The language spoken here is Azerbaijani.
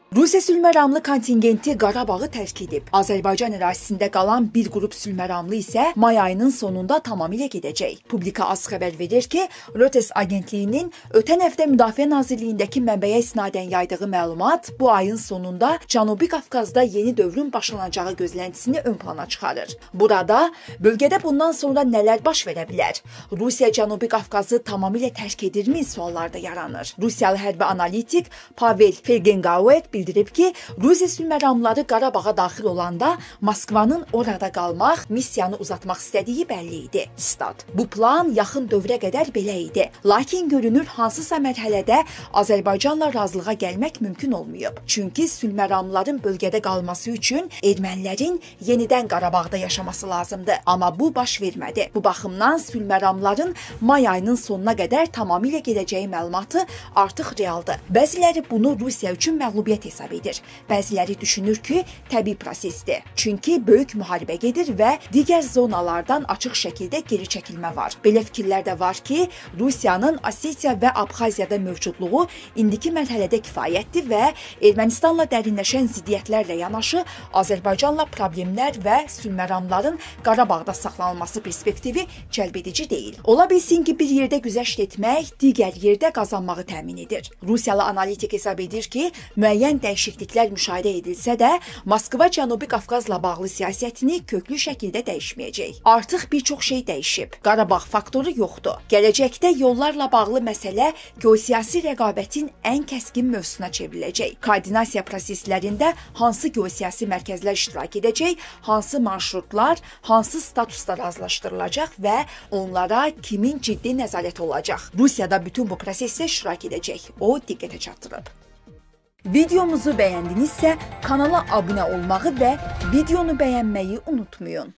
Rusiya sülhməramlı kontingenti Qarabağı tərk edib. Azərbaycan ərazisində qalan bir qrup sülhməramlı isə may ayının sonunda tamamilə gedəcək. Publika az xəbər verir ki, Reuters agentliyinin ötən həftə Müdafiə Nazirliyindəki mənbəyə isnadən yaydığı məlumat bu ayın sonunda Cənubi Qafqazda yeni dövrün başlanacağı gözləntisini ön plana çıxarır. Burada bölgədə bundan sonra nələr baş verə bilər? Rusiya Cənubi Qafqazı tamamilə tərk edirmi suallar da yaranır. Rusiyalı hərbi analitik Pavel Fergengauer bildirib ki, Rusiya sülhməramlıları Qarabağa daxil olanda Moskvanın orada qalmaq, missiyanı uzatmaq istədiyi bəlli idi. Stat: Bu plan yaxın dövrə qədər belə idi. Lakin görünür hansısa mərhələdə Azərbaycanla razılığa gəlmək mümkün olmayıb. Çünki sülhməramlıların bölgədə qalması üçün ermənilərin yenidən Qarabağda yaşaması lazımdır. Amma bu baş vermədi. Bu baxımdan sülhməramlıların may ayının sonuna qədər tamamilə gedəcəyi məlumatı artıq realdır. Bəziləri bunu Rusiya üçün məğlubiyyət hesab edir. Bəziləri düşünür ki, təbii prosesdir. Çünki böyük müharibə gedir və digər zonalardan açıq şəkildə geri çəkilmə var. Belə fikirlər də var ki, Rusiyanın Osetiya və Abxaziyada mövcudluğu indiki mərhələdə kifayətdir və Ermənistanla dərinləşən ziddiyyətlərlə yanaşı Azərbaycanla problemlər və sülhməramlıların Qarabağda saxlanılması perspektivi cəlbedici deyil. Ola bilsin ki, bir yerdə güzəşt etmək digər yerdə qazanmağı təmin edir. Rusiyalı analitik hesab edir ki, müəyyən dəyişikliklər müşahidə edilsə də, Moskva Cənubi Qafqazla bağlı siyasətini köklü şəkildə dəyişməyəcək. Artıq bir çox şey dəyişib. Qarabağ faktoru yoxdur. Gələcəkdə yollarla bağlı məsələ geosiyasi rəqabətin ən kəskin mövzusuna çevriləcək. Koordinasiya proseslərində hansı geosiyasi mərkəzlər iştirak edəcək, hansı marşrutlar, hansı statusda razılaşdırılacaq və onlara kimin ciddi nəzarəti olacaq. Rusiyada bütün bu prosesdə iştirak edəcək. O diqqətə çatdırıb. Videomuzu bəyəndinizsə kanala abunə olmağı və videonu bəyənməyi unutmayın.